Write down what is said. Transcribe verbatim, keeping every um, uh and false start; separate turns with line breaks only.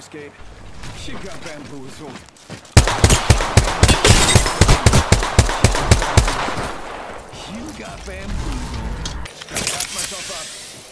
escape. She got bamboozled. You got bamboozled. Gotta pass myself up.